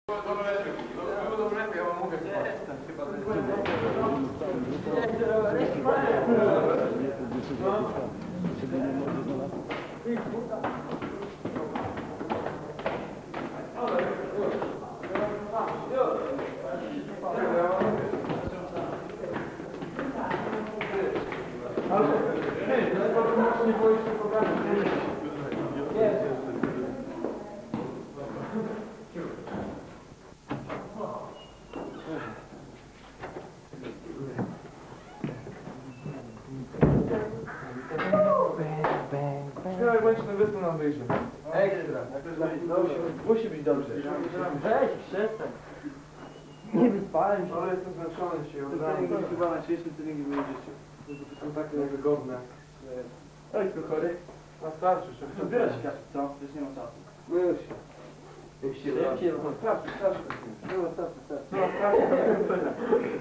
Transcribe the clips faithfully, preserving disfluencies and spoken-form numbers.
Ekstra. Musi być dobrze. Weź, przestań. Nie wyspałem się. Ale jestem zmęczony dzisiaj. Te treningi chyba na dzisiejszym treningi będziecie. To są takie niewygodne. Oj, tu chory. Na starczy, że To bierz się, co? Już nie ma czasu. No już się. Już się szybciej, no Starczy, starczy. było starczy, starczy. No, starczy.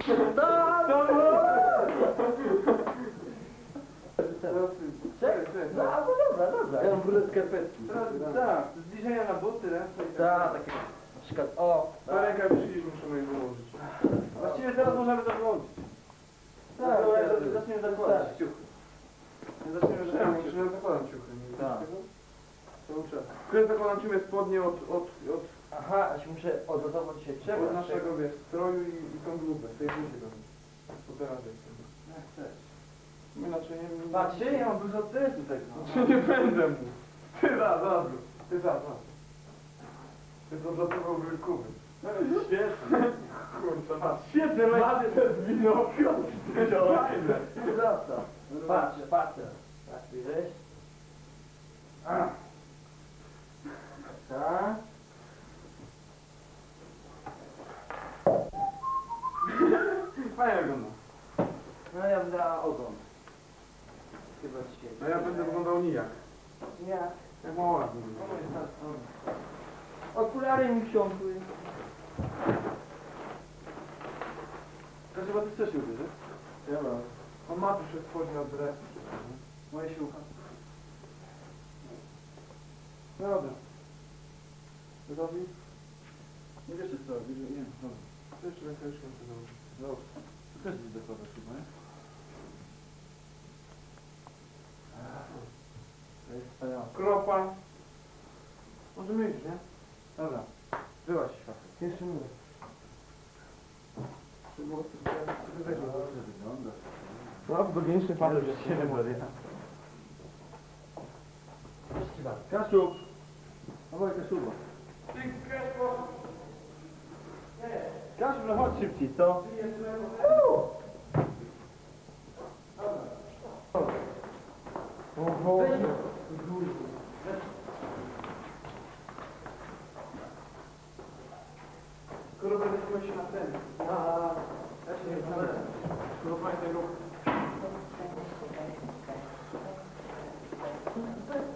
Czekaj, czekaj. No, no dobra, dobra. Ja mam brudne skarpetki. Tak, zbliżenia na buty, ręce i tak. Tak, takie na przykład, o. Na rękę przyszliśmy, musimy je wyłożyć. Właściwie teraz możemy to wyłączyć. Tak, Zaczniemy zakładać ciuchy. Zaczniemy zakładać ciuchy. Ja zakładam ciuchy. Tak. Cały czas. Kiedy zakładam ciuchy spodnie od, od, od, Aha, a się muszę odlotować się trzeba. od naszego wiesz, stroju i, i tą grubę. Z tej buzi tam. Po teraz Jak chcesz. Inaczej nie... Patrzcie, ja mam dużo stresu tego. Czy nie będę mu? Ty za, za, ty za, za. Ty to dlatego wilkowy. No świetnie. Kurczę, masz świetne lekcje, to jest wino piątki. Fajne. Wraca. Patrz, patrz. Tak, widzisz? A. Tak. Fajnie wygląda. No ja będę ogon. Chyba dzisiaj. No ja będę wyglądał nijak. Nie. Jak mała. Okulary mi wsiąkły. To chyba ty chcesz się ubierze? Ja mam. On ma tu się spodnie od dresu. Moje siłka. No dobra. Gotowi? Nie wiesz co robisz, nie? Dobra. Jeszcze rękawiczkę muszę założyć. Dobrze. To też jest dokładasz chyba, nie? To jest wspaniałe. Kropa. Możemy iść, nie? Dobra. Byłaś światło. Jeszcze nie. To było Dobrze wygląda. No, wygodniejszy facet. się nie boję. Kaszub! Dawaj Kaszuba. Kaszub, no chodź szybciej, co? Oho. Skoro będziemy się na ten. A, Ja się nie znam. Skoro pamiętaj ruch.